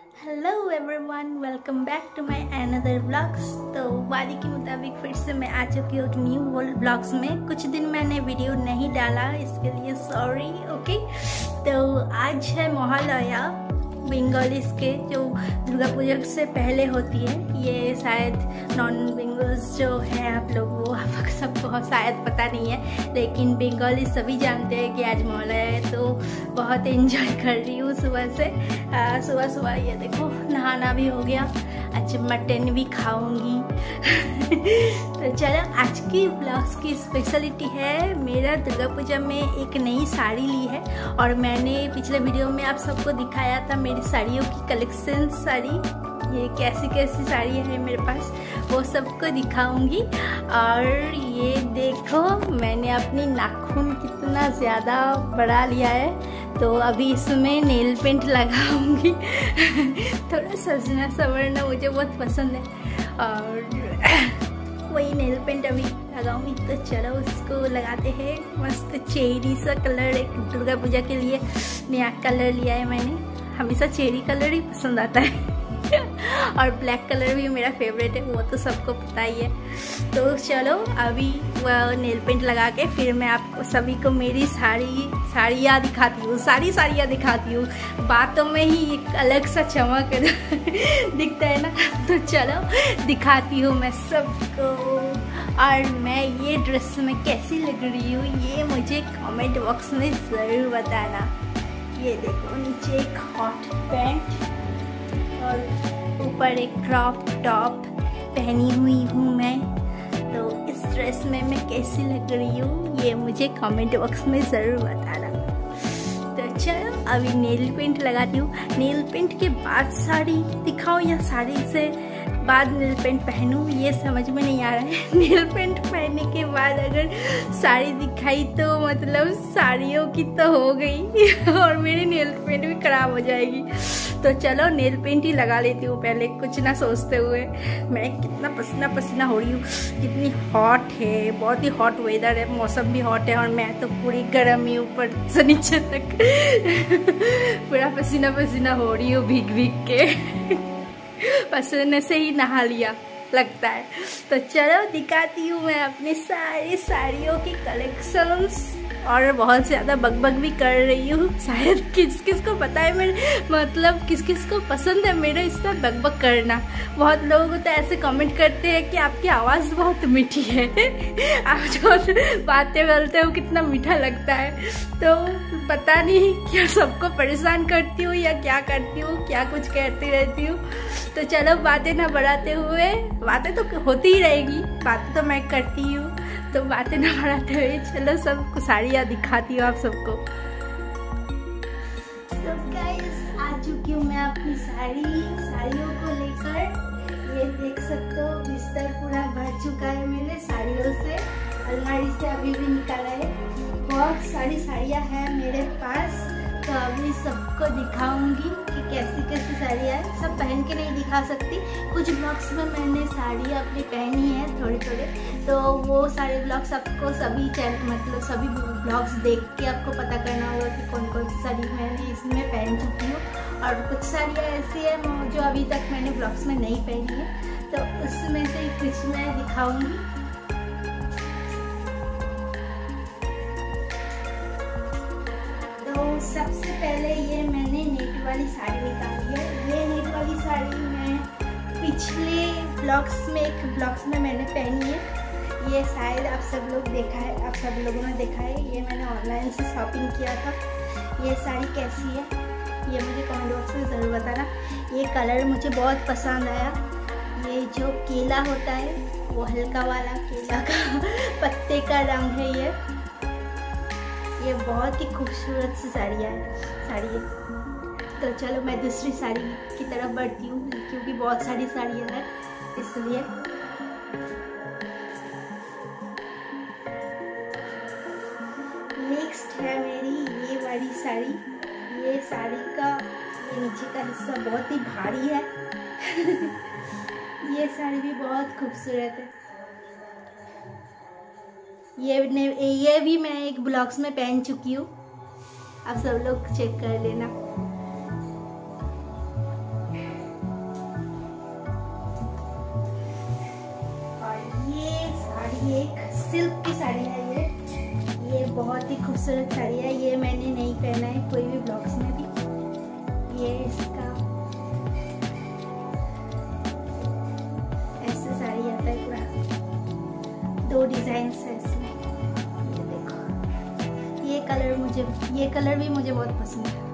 Hello everyone, welcome back to my another vlogs. तो वादी के मुताबिक फिर से मैं आ चुकी हूँ न्यू व्लॉग्स में। कुछ दिन मैंने वीडियो नहीं डाला, इसके लिए सॉरी। ओके, तो आज है महालया, बंगालीज के जो दुर्गा पूजा से पहले होती है। ये शायद नॉन बंगाल्स जो हैं आप लोग, वो आप सबको शायद पता नहीं है, लेकिन बंगाली सभी जानते हैं कि आज महालया है। तो बहुत एंजॉय कर रही हूँ सुबह से। सुबह सुबह ये देखो नहाना भी हो गया, आज मटन भी खाऊंगी। तो चलो, आज की ब्लॉग्स की स्पेशलिटी है, मेरा दुर्गा पूजा में एक नई साड़ी ली है। और मैंने पिछले वीडियो में आप सबको दिखाया था मेरी साड़ियों की कलेक्शन। साड़ी ये कैसी कैसी साड़ी है मेरे पास, वो सबको दिखाऊंगी। और ये देखो मैंने अपनी नाखून कितना ज़्यादा बढ़ा लिया है, तो अभी इसमें नेल पेंट लगाऊंगी। थोड़ा सजना संवरना मुझे बहुत पसंद है, और वही नेल पेंट अभी लगाऊंगी। तो चलो उसको लगाते हैं। मस्त चेरी सा कलर, एक दुर्गा पूजा के लिए नया कलर लिया है मैंने। हमेशा चेरी कलर ही पसंद आता है। और ब्लैक कलर भी मेरा फेवरेट है, वो तो सबको पता ही है। तो चलो अभी नेल पेंट लगा के फिर मैं आपको सभी को मेरी साड़ियाँ दिखाती हूँ। साड़ियाँ दिखाती हूँ, बातों में ही एक अलग सा चमक दिखता है ना। तो चलो दिखाती हूँ मैं सबको। और मैं ये ड्रेस में कैसी लग रही हूँ, ये मुझे कमेंट बॉक्स में ज़रूर बताना। ये देखो, नीचे एक हॉट पैंट और ऊपर एक क्रॉप टॉप पहनी हुई हूँ मैं। तो इस ड्रेस में मैं कैसी लग रही हूँ, ये मुझे कमेंट बॉक्स में ज़रूर बताना। तो चलो अभी नेल पेंट लगाती हूँ। नेल पेंट के बाद साड़ी दिखाओ या साड़ी से बाद नेल पेंट पहनूँ, ये समझ में नहीं आ रहा है। नेल पेंट पहनने के बाद अगर साड़ी दिखाई तो मतलब साड़ियों की तो हो गई और मेरी नेल पेंट भी खराब हो जाएगी। तो चलो नेल पेंट ही लगा लेती हूँ पहले, कुछ ना सोचते हुए। मैं कितना पसीना पसीना हो रही हूँ, कितनी हॉट है, बहुत ही हॉट वेदर है, मौसम भी हॉट है। और मैं तो पूरी गर्म ही ऊपर से नीचे तक पूरा पसीना पसीना हो रही हूँ, भीग भीग के। पसीने से ही नहा लिया लगता है। तो चलो दिखाती हूँ मैं अपनी सारी साड़ियों की कलेक्शंस। और बहुत ज़्यादा बकबक भी कर रही हूँ, शायद किस किस को पता है मेरे, मतलब किस किस को पसंद है मेरा इस तरह बकबक करना। बहुत लोग तो ऐसे कमेंट करते हैं कि आपकी आवाज़ बहुत मीठी है, आप जो बातें बोलते हो कितना मीठा लगता है। तो पता नहीं क्या सबको परेशान करती हूँ या क्या करती हूँ, क्या कुछ कहती रहती हूँ। तो चलो बातें ना बढ़ाते हुए, बातें तो होती ही रहेगी, बातें तो मैं करती हूँ, तो बातें ना बढ़ाते हुए चलो सबको साड़ियाँ दिखाती हूँ आप सबको। तो गाइस आ चुकी हूँ मैं अपनी साड़ियों को लेकर। ये देख सकते हो बिस्तर पूरा भर चुका है मेरे साड़ियों से, अलमारी से अभी भी निकाला है। बहुत सारी साड़ियाँ हैं मेरे पास, तो अभी सबको दिखाऊंगी कि कैसी कैसी साड़ियाँ हैं। सब पहन के नहीं दिखा सकती, कुछ ब्लॉग्स में मैंने साड़ियाँ अपनी पहनी है थोड़े थोड़े, तो वो सारे ब्लॉग्स आपको सभी सभी ब्लॉग्स देख के आपको पता करना होगा कि कौन कौन सी साड़ी मैंने इसमें पहन चुकी हूँ। और कुछ साड़ियाँ ऐसी है जो अभी तक मैंने ब्लॉग्स में नहीं पहनी है, तो उसमें से कुछ मैं दिखाऊँगी। सबसे पहले ये मैंने नेट वाली साड़ी निकाली है। ये नेट वाली साड़ी मैं पिछले ब्लॉग्स में मैंने पहनी है। ये शायद आप सब लोगों ने देखा है। ये मैंने ऑनलाइन से शॉपिंग किया था। ये साड़ी कैसी है ये मुझे कमेंट बॉक्स में ज़रूर बताना। ये कलर मुझे बहुत पसंद आया। ये जो केला होता है वो हल्का वाला केला का पत्ते का रंग है ये बहुत ही खूबसूरत सी साड़ी है। तो चलो मैं दूसरी साड़ी की तरफ बढ़ती हूँ, क्योंकि बहुत सारी साड़ियाँ हैं इसलिए। नेक्स्ट है मेरी ये वाली साड़ी। ये साड़ी का ये नीचे का हिस्सा बहुत ही भारी है। ये साड़ी भी बहुत खूबसूरत है। ये भी मैं एक ब्लॉग्स में पहन चुकी हूँ, आप सब लोग चेक कर लेना। खूबसूरत साड़ी है। ये मैंने नहीं पहना है कोई भी ब्लॉग्स में भी। ये इसका ऐसे साड़ी आता है पूरा, 2 डिजाइन है इसमें। ये देखो, ये कलर भी मुझे बहुत पसंद है।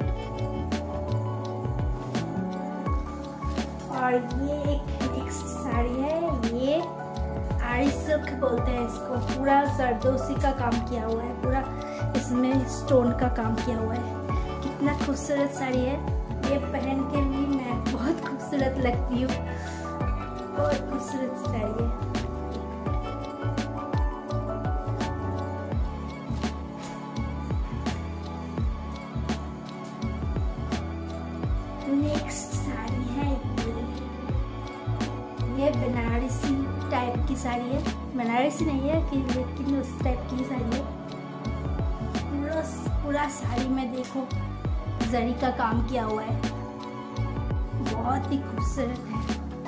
और ये एक साड़ी है, ये आरी सिल्क बोलते हैं इसको। पूरा जरदोसी का काम किया हुआ है, पूरा इसमें स्टोन का काम किया हुआ है। कितना खूबसूरत साड़ी है। ये पहन के भी मैं बहुत खूबसूरत लगती हूँ। बहुत खूबसूरत साड़ी है। नेक्स्ट साड़ी है ये बनारसी टाइप की साड़ी है। बनारसी नहीं है कि, लेकिन उस टाइप की साड़ी है। पूरा साड़ी में देखो जरी का काम किया हुआ है, बहुत ही खूबसूरत है।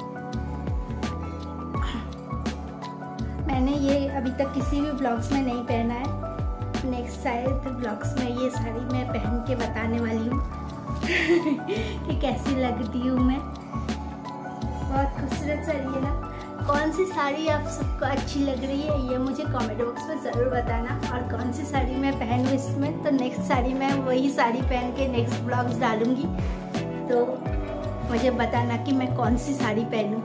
मैंने ये अभी तक किसी भी ब्लॉग्स में नहीं पहना है। नेक्स्ट शायद ब्लॉग्स में ये साड़ी मैं पहन के बताने वाली हूँ कि कैसी लगती हूँ मैं। बहुत खूबसूरत साड़ी है ना। कौन सी साड़ी आप सबको अच्छी लग रही है ये मुझे कमेंट बॉक्स में ज़रूर बताना। और कौन सी साड़ी मैं पहनूँ इसमें, तो नेक्स्ट साड़ी मैं वही साड़ी पहन के नेक्स्ट ब्लॉग्स डालूँगी। तो मुझे बताना कि मैं कौन सी साड़ी पहनूँ।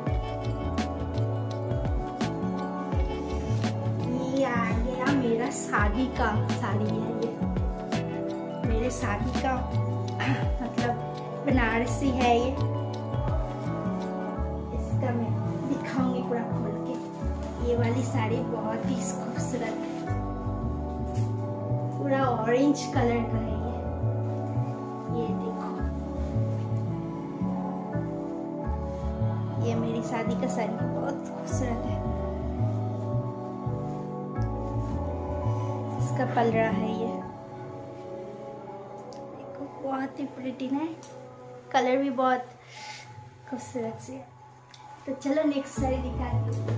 ये आ गया मेरा शादी का साड़ी है। ये मेरे शादी का मतलब बनारसी है ये। इसका मैं दिखाऊंगी पूरा खोल के। ये वाली साड़ी बहुत ही खूबसूरत है, पूरा ऑरेंज कलर का है ये देखो। ये मेरी शादी का साड़ी बहुत खूबसूरत है। इसका पलड़ा है ये देखो, बहुत ही प्रिटी है। कलर भी बहुत खूबसूरत से। तो चलो नेक्स्ट साड़ी दिखाती हूँ।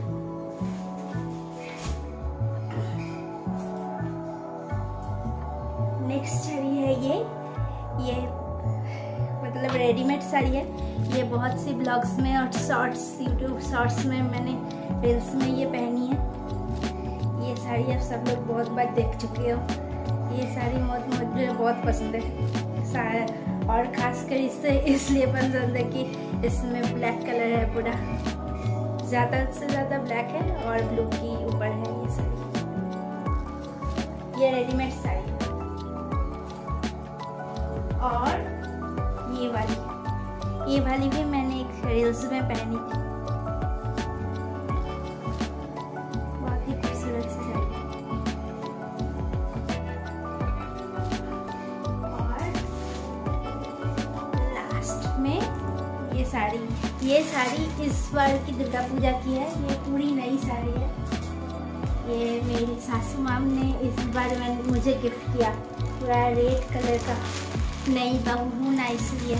नेक्स्ट साड़ी है ये मतलब रेडीमेड साड़ी है। ये बहुत सी ब्लॉग्स में और शॉर्ट्स, यूट्यूब शॉर्ट्स में, मैंने रील्स में ये पहनी है। ये साड़ी आप सब लोग बहुत बार देख चुके हो। ये साड़ी मुझे बहुत पसंद है, और खासकर इससे इसलिए पसंद है कि इसमें ब्लैक कलर है पूरा, ज़्यादा से ज़्यादा ब्लैक है और ब्लू की ऊपर है ये साड़ी। ये रेडीमेड साड़ी। और ये वाली भी मैंने एक रील्स में पहनी थी। बहुत ही खूबसूरत सी साड़ी। ये साड़ी इस बार की दुर्गा पूजा की है। ये पूरी नई साड़ी है। ये मेरी सासू माम ने इस बार मुझे गिफ्ट किया, पूरा रेड कलर का। नई बहू हूँ ना इसलिए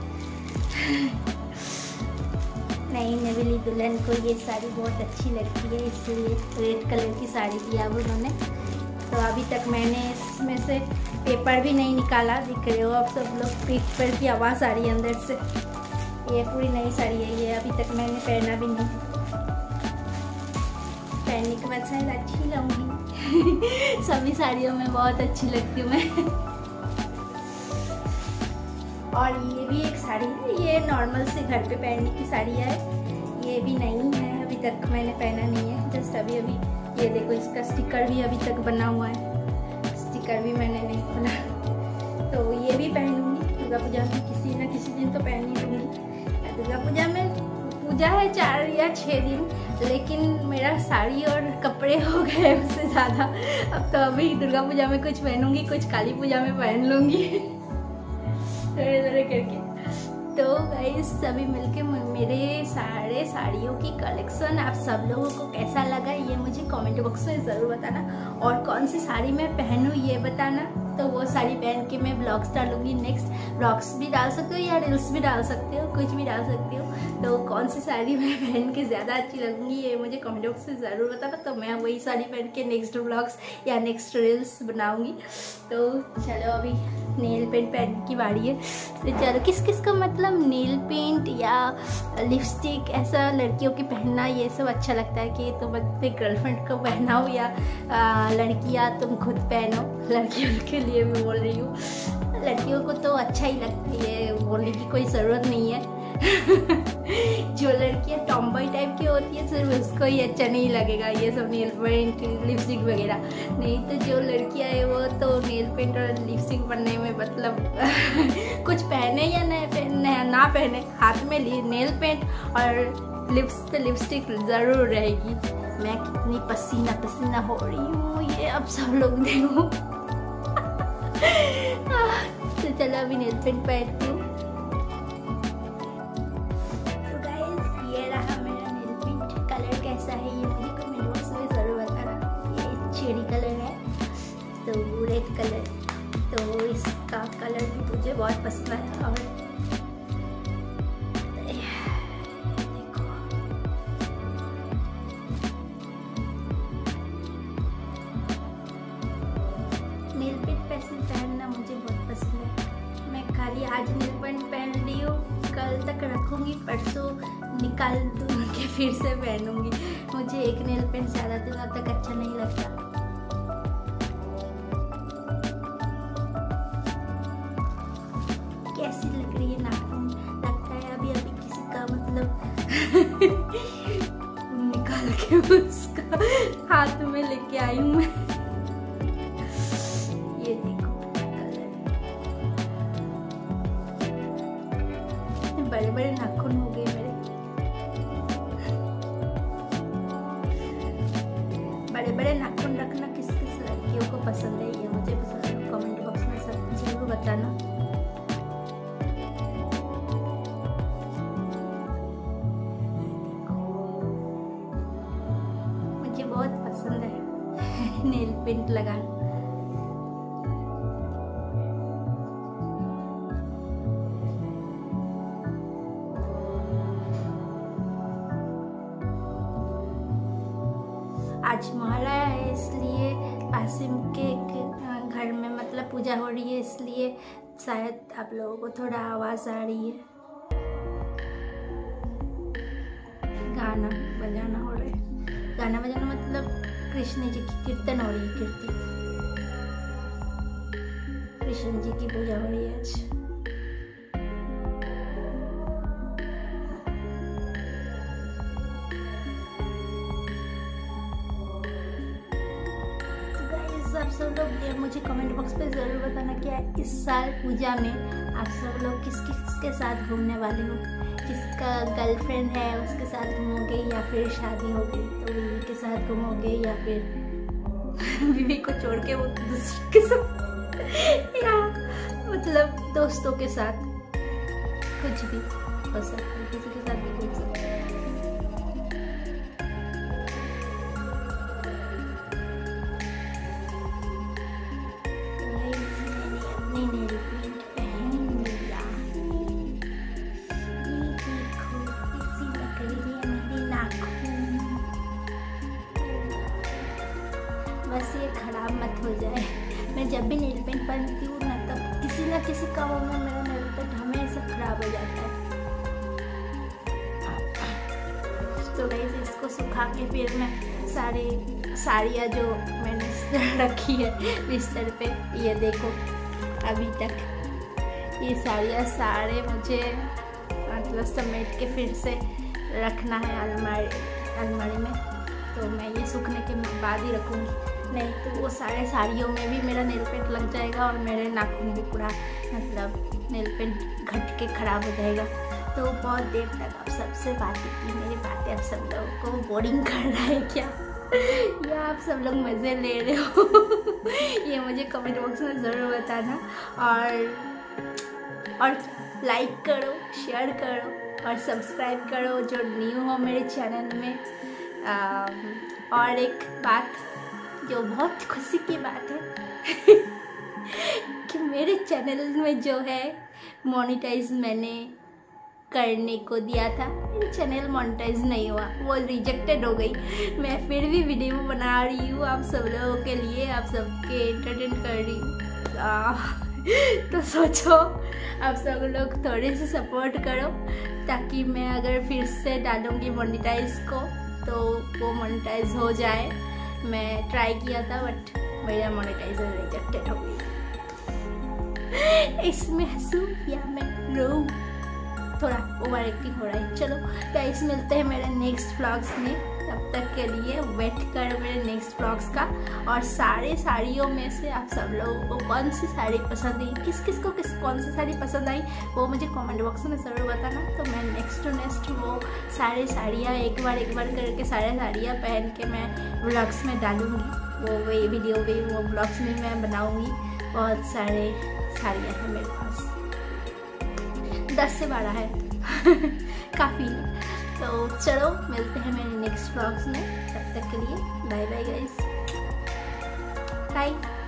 नई नवेली दुल्हन को ये साड़ी बहुत अच्छी लगती है, इसलिए रेड कलर की साड़ी दिया उन्होंने। तो अभी तक मैंने इसमें से पेपर भी नहीं निकाला, दिख रहे हो आप सब लोग, पेपर की आवाज़ आ रही है अंदर से। ये पूरी नई साड़ी है। ये अभी तक मैंने पहना भी नहीं, पहनने के बाद शायद अच्छी लगूंगी सभी साड़ियों में बहुत अच्छी लगती हूँ मैं और ये भी एक साड़ी है। ये नॉर्मल से घर पे पहनने की साड़ी है। ये भी नई है, अभी तक मैंने पहना नहीं है, जस्ट अभी ये देखो, इसका स्टिकर भी अभी तक बना हुआ है। स्टिकर भी मैंने नहीं खोला। तो ये भी पहनूंगी दुर्गा पूजा में, किसी न किसी दिन तो पहन ही लूँगी। दुर्गा पूजा में पूजा है 4 या 6 दिन, लेकिन मेरा साड़ी और कपड़े हो गए उससे ज़्यादा। अब तो अभी दुर्गा पूजा में कुछ पहनूंगी, कुछ काली पूजा में पहन लूँगी थोड़े थोड़े करके। तो गाइस सभी मिलके मेरे सारे साड़ियों की कलेक्शन आप सब लोगों को कैसा लगा ये मुझे कमेंट बॉक्स में ज़रूर बताना, और कौन सी साड़ी मैं पहनूँ ये बताना। तो वो साड़ी पहन के मैं ब्लॉग्स डालूंगी। नेक्स्ट ब्लॉग्स भी डाल सकते हो या रील्स भी डाल सकते हो, कुछ भी डाल सकते हो। तो कौन सी साड़ी मैं पहन के ज़्यादा अच्छी लगूंगी ये मुझे कमेंट बॉक्स में ज़रूर बताना, तो मैं वही साड़ी पहन के नेक्स्ट ब्लॉग्स या नेक्स्ट रील्स बनाऊंगी। तो चलो अभी नेल पेंट पहनने की बारी है। तो चलो किस किस को मतलब नेल पेंट या लिपस्टिक ऐसा लड़कियों की पहनना ये सब अच्छा लगता है कि तुम अपने गर्लफ्रेंड को पहनाओ या लड़कियां तुम खुद पहनो। लड़कियों के लिए मैं बोल रही हूँ, लड़कियों को तो अच्छा ही लगता है, ये बोलने की कोई ज़रूरत नहीं है। जो लड़कियां टॉम्बॉय टाइप की होती है सिर्फ उसको ही अच्छा नहीं लगेगा ये सब नेल पेंट लिपस्टिक वगैरह। नहीं तो जो लड़कियां है वो तो नेल पेंट और लिपस्टिक बनने में मतलब कुछ पहने या ना पहने, हाथ में नेल पेंट और लिप्स पे लिपस्टिक ज़रूर रहेगी। मैं कितनी पसीना पसीना हो रही हूँ ये अब सब लोग देखो। तो चलो अभी नेल पेंट पहनती हूँ। तो गाइस ये रहा मेरा नेल पेंट। कलर कैसा है ये मुझे कमेंट बॉक्स में ज़रूर बताना। ये चेरी कलर है, तो रेड कलर, तो इसका कलर भी मुझे बहुत पसंद है। और नेल पेंट पहनना मुझे बहुत पसंद है। मैं खाली आज नेल पेंट पहन रही हूँ, कल तक रखूँगी, परसों निकाल दूँ के फिर से पहनूँगी। मुझे एक नेल पेंट ज़्यादा दिनों तक अच्छा नहीं लगता। कैसी लग रही है नाखून? लगता है अभी अभी किसी का मतलब निकाल के उसका हाथ में लेके आई हूँ मैं। ये देखो बड़े बड़े नाखून हो गए मेरे। बड़े बड़े नाखून रखना किस किस लड़कियों को पसंद है ये मुझे कमेंट बॉक्स में सब जरूर बताना। मुझे बहुत पसंद है नेल पेंट लगाना। आज मोहल्ला है इसलिए पासिम के घर में मतलब पूजा हो रही है, इसलिए शायद आप लोगों को थोड़ा आवाज़ आ रही है। गाना बजाना हो रहा है। गाना बजाना मतलब कृष्ण जी की कीर्तन हो रही है। कीर्तन कृष्ण जी की पूजा हो रही है आज। आप सब लोग ये मुझे कमेंट बॉक्स पे ज़रूर बताना क्या इस साल पूजा में आप सब लोग किस किस के साथ घूमने वाले हो। जिसका गर्लफ्रेंड है उसके साथ घूमोगे या फिर शादी होगी तो बीवी के साथ घूमोगे या फिर बीवी को छोड़ के वो दूसरे के साथ या मतलब दोस्तों के साथ कुछ भी हो सकता है, किसी के साथ भी घूम सकते हैं। बस ये खराब मत हो जाए। मैं जब भी नेल पेंट पहनती हूँ ना तब किसी कामों में मेरा नेल पेंट हमेशा खराब हो जाता है। तो गाइस इसको सुखा के फिर मैं साड़ियाँ जो मैंने रखी है बिस्तर पे, ये देखो अभी तक ये साड़ियाँ सारे मुझे मतलब समेट के फिर से रखना है अलमारी में। तो मैं ये सूखने के बाद ही रखूँगी, नहीं तो वो सारे साड़ियों में भी मेरा नेल पेंट लग जाएगा और मेरे नाखून भी पूरा मतलब नेल पेंट घट के ख़राब हो जाएगा। तो बहुत देर तक आप सबसे बातें की, मेरी बातें आप सब लोगों को बोरिंग कर रहा है क्या या आप सब लोग मज़े ले रहे हो ये मुझे कमेंट बॉक्स में ज़रूर बताना। और लाइक करो, शेयर करो और सब्सक्राइब करो जो न्यू हो मेरे चैनल में। और एक बात जो बहुत खुशी की बात है कि मेरे चैनल में जो है मोनेटाइज मैंने करने को दिया था, मेरी चैनल मोनेटाइज नहीं हुआ, वो रिजेक्टेड हो गई। मैं फिर भी वीडियो बना रही हूँ आप सब लोगों के लिए, आप सबके एंटरटेन कर रही हूँ। तो सोचो आप सब लोग थोड़े से सपोर्ट करो, ताकि मैं अगर फिर से डालूँगी मोनेटाइज को तो वो मोनेटाइज हो जाए। मैं ट्राई किया था बट मेरा मोनेटाइजर रिजेक्टेड हो गई। इसमें हंसूं या मैं रोऊं, थोड़ा ओवर एक्टिंग हो रहा है। चलो गाइस, मिलते हैं मेरे नेक्स्ट व्लॉग्स में, तब तक के लिए वेट करो मेरे नेक्स्ट व्लॉग्स का। और साड़ियों में से आप सब लोगों को कौन सी साड़ी पसंद आई, किस किस को कौन सी साड़ी पसंद आई, वो मुझे कमेंट बॉक्स में ज़रूर बताना। तो मैं नेक्स्ट वो सारे साड़ियाँ एक बार करके सारे साड़ियाँ पहन के मैं व्लॉग्स में डालूँगी, वो वीडियो भी वो व्लॉग्स में मैं बनाऊँगी। बहुत सारे साड़ियाँ हैं मेरे पास, 10 से 12 है काफ़ी है। तो चलो मिलते हैं मेरे नेक्स्ट व्लॉग्स में, तब तक के लिए बाय बाय गाइस, बाय।